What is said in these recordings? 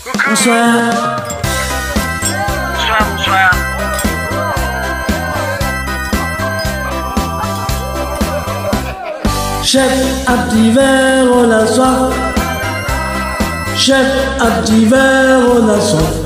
Bonsoir. Bonsoir, bonsoir. Chef, un petit verre, on a soif. Chef, un petit verre, on a soif.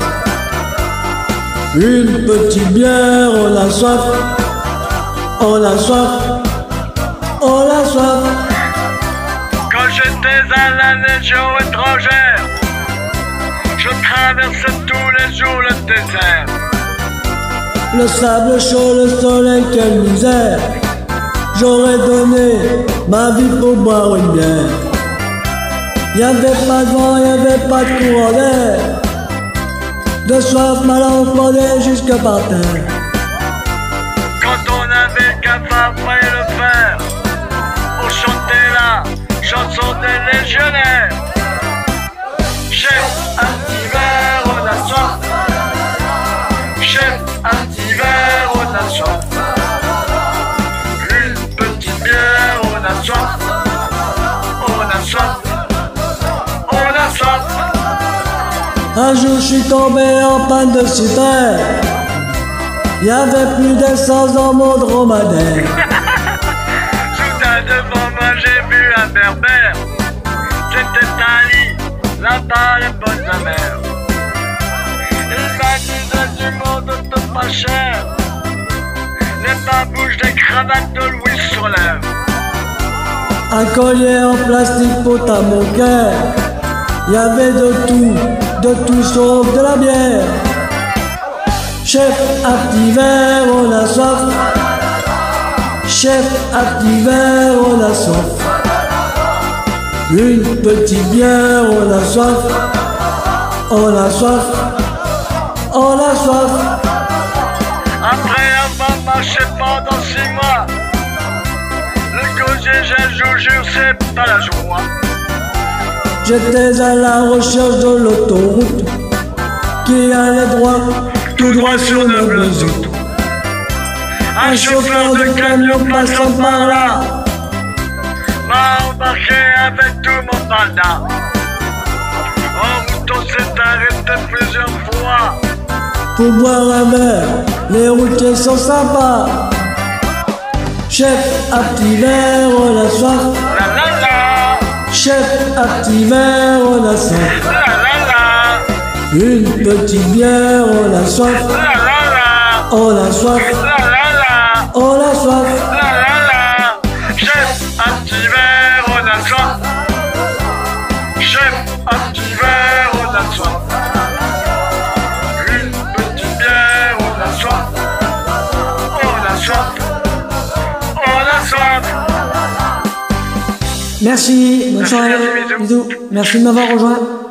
Une petite bière, on a soif. On a soif. On a soif. Quand j'étais à la Légion étrangère, je traversais tous les jours le désert. Le sable chaud, le soleil, quelle misère. J'aurais donné ma vie pour boire une bière. Y'avait pas de vent, y'avait pas de courant d'air. De soif, ma langue pendait jusque par terre. Quand on avait qu'à fabriquer le fer, on chantait la chanson des légionnaires. Chef, un petit verre, on a soif. Chef, un petit verre, on a soif. Une petite bière, on a soif. On a soif. On a soif. Un jour je suis tombé en panne de super. Y'avait plus d'essence dans mon dromadaire. Soudain devant moi j'ai vu un berbère. C'était Ali, là-bas les bonnes amères. Il m'a dit du monde tout pas cher. Les babouches, des cravates de Louis sur l'air. Un collier en plastique pour à mon cœur. Y'avait de tout sauf de la bière. Chef, un petit verre, on a soif. Chef, un petit verre, on a soif. Une petite bière, on a soif. On a soif. On a soif. Après avoir marché pendant 6 mois, le gosier j'ai jure c'est pas la joie. J'étais à la recherche de l'autoroute qui allait droit, tout droit sur le mazout. Un chauffeur de camion passant par là m'a embarqué avec tout mon balda. En route on s'est arrêté plusieurs fois. Pour boire un verre, les routiers sont sympas. Chef, un petit verre, on a soif. La la la, Chef, un petit verre, on a soif. la la la, Une petite bière, on a soif. la la la, On a soif. la la la, On a soif. la la la. Chef, un petit verre, on a soif. Chef, un petit verre, on a soif. Une petite bière, on a soif. On a soif. On a soif. Merci, bonne Merci, soirée. bisous. Bisous. Merci de m'avoir rejoint.